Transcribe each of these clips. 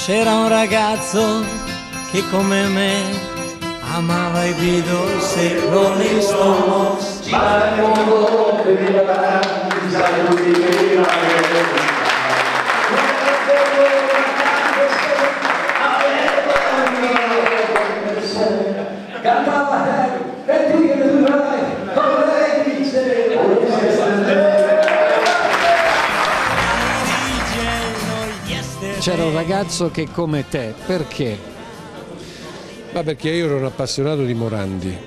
C'era un ragazzo che come me amava i Beatles e i Rolling Stones. Ma il mondo veniva C'era un ragazzo che come te, perché? Ma perché io ero un appassionato di Morandi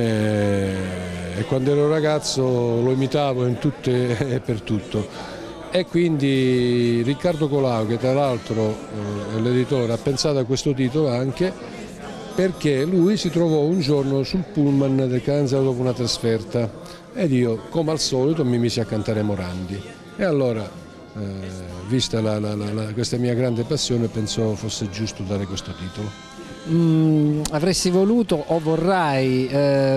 e quando ero ragazzo lo imitavo in tutte e per tutto, e quindi Riccardo Colau, che tra l'altro l'editore, ha pensato a questo titolo anche perché lui si trovò un giorno sul pullman del Catanzaro dopo una trasferta ed io, come al solito, mi misi a cantare Morandi e allora, vista questa mia grande passione, penso fosse giusto dare questo titolo. Avresti voluto o vorrai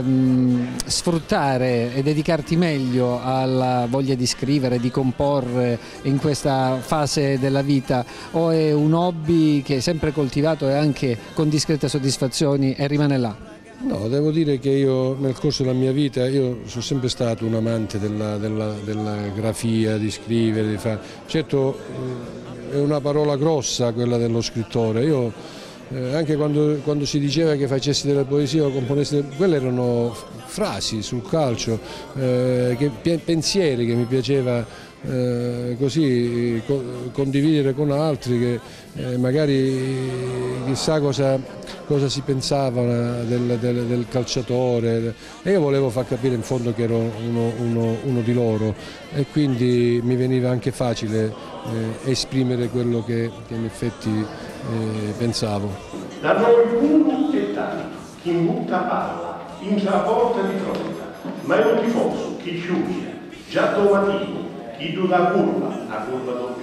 sfruttare e dedicarti meglio alla voglia di scrivere, di comporre in questa fase della vita, o è un hobby che hai sempre coltivato e anche con discrete soddisfazioni e rimane là? No, devo dire che io nel corso della mia vita io sono sempre stato un amante della grafia, di scrivere, di fare. Certo è una parola grossa quella dello scrittore. Io anche quando si diceva che facessi delle poesie o componessi, quelle erano frasi sul calcio, pensieri che mi piaceva così condividere con altri, che magari chissà cosa si pensava del calciatore, e io volevo far capire in fondo che ero uno di loro, e quindi mi veniva anche facile esprimere quello che in effetti pensavo. Da noi punto e tanto, chi muta parla, in la porta di fronte, ma è un tifoso, chi chiude, già domatino, chi dura a curva doppia.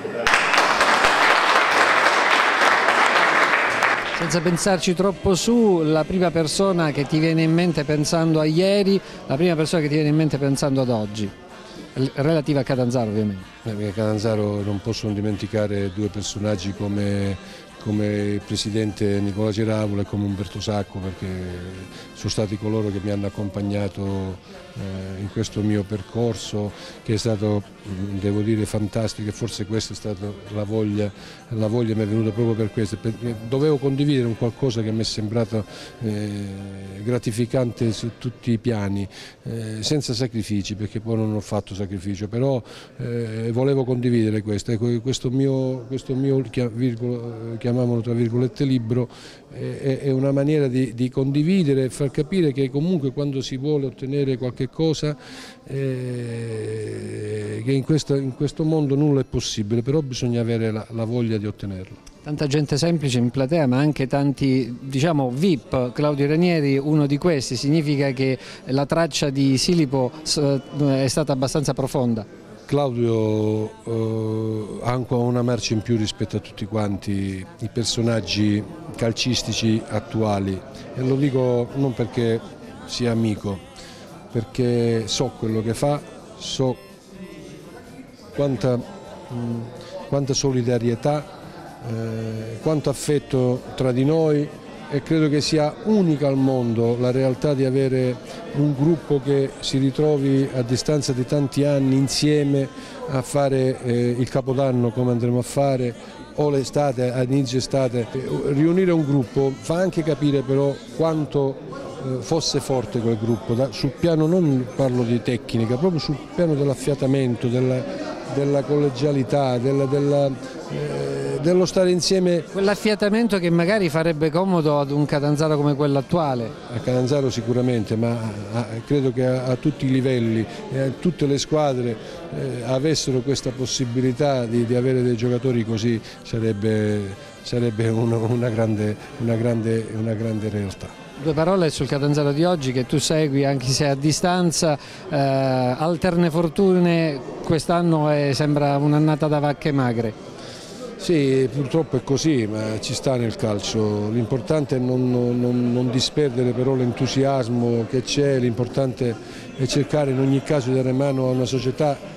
Senza pensarci troppo su, la prima persona che ti viene in mente pensando a ieri, la prima persona che ti viene in mente pensando ad oggi, relativa a Catanzaro ovviamente. A Catanzaro non posso dimenticare due personaggi come il presidente Nicola Ceravola e come Umberto Sacco, perché sono stati coloro che mi hanno accompagnato in questo mio percorso, che è stato, devo dire, fantastico, e forse questa è stata la voglia mi è venuta proprio per questo, perché dovevo condividere un qualcosa che mi è sembrato gratificante su tutti i piani, senza sacrifici, perché poi non ho fatto sacrificio, però volevo condividere questo. Ecco, questo mio chiamiamolo tra virgolette libro, è una maniera di condividere e far capire che comunque quando si vuole ottenere qualche cosa, che in questo mondo nulla è possibile, però bisogna avere la voglia di ottenerlo. Tanta gente semplice in platea, ma anche tanti, diciamo, VIP. Claudio Ranieri, uno di questi. Significa che la traccia di Silipo è stata abbastanza profonda. Claudio ha ancora una marcia in più rispetto a tutti quanti i personaggi calcistici attuali, e lo dico non perché sia amico, perché so quello che fa, so quanta solidarietà, quanto affetto tra di noi, e credo che sia unica al mondo la realtà di avere un gruppo che si ritrovi a distanza di tanti anni insieme a fare il Capodanno, come andremo a fare, o l'estate, a inizio estate. Riunire un gruppo fa anche capire però quanto fosse forte quel gruppo, sul piano, non parlo di tecnica, proprio sul piano dell'affiatamento, della collegialità, dello stare insieme. Quell'affiatamento che magari farebbe comodo ad un Catanzaro come quello attuale. A Catanzaro sicuramente, ma credo che a tutti i livelli e a tutte le squadre avessero questa possibilità di avere dei giocatori così, sarebbe una grande realtà. Due parole sul Catanzaro di oggi che tu segui anche se a distanza, alterne fortune, quest'anno sembra un'annata da vacche magre. Sì, purtroppo è così, ma ci sta nel calcio. L'importante è non disperdere però l'entusiasmo che c'è, l'importante è cercare in ogni caso di dare mano a una società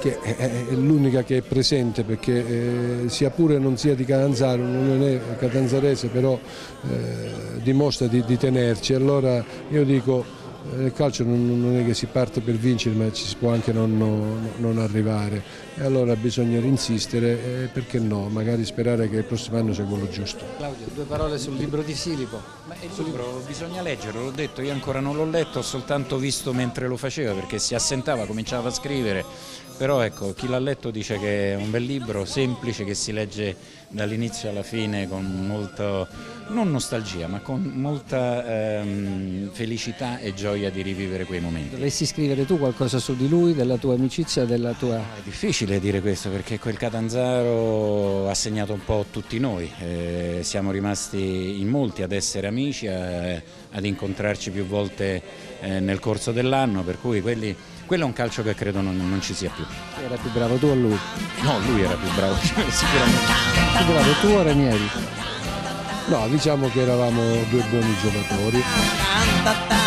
che è l'unica che è presente, perché sia pure non sia di Catanzaro, non è catanzarese, però dimostra di tenerci. Allora io dico, nel calcio non è che si parte per vincere, ma ci si può anche non arrivare, e allora bisogna insistere, perché no, magari sperare che il prossimo anno sia quello giusto. Claudio, 2 parole sul libro di Silipo. Ma il libro bisogna leggerlo, l'ho detto, io ancora non l'ho letto, ho soltanto visto mentre lo faceva, perché si assentava, cominciava a scrivere, però ecco, chi l'ha letto dice che è un bel libro, semplice, che si legge dall'inizio alla fine con molto, non nostalgia, ma con molta felicità e gioia di rivivere quei momenti. Dovresti scrivere tu qualcosa su di lui, della tua amicizia, della tua... È difficile dire questo, perché quel Catanzaro ha segnato un po' tutti noi, siamo rimasti in molti ad essere amici, ad incontrarci più volte nel corso dell'anno, per cui quello è un calcio che credo non ci sia più. Chi era più bravo, tu o lui? No, lui era più bravo, sicuramente. Più bravo tu o Ranieri? No, diciamo che eravamo 2 buoni giocatori.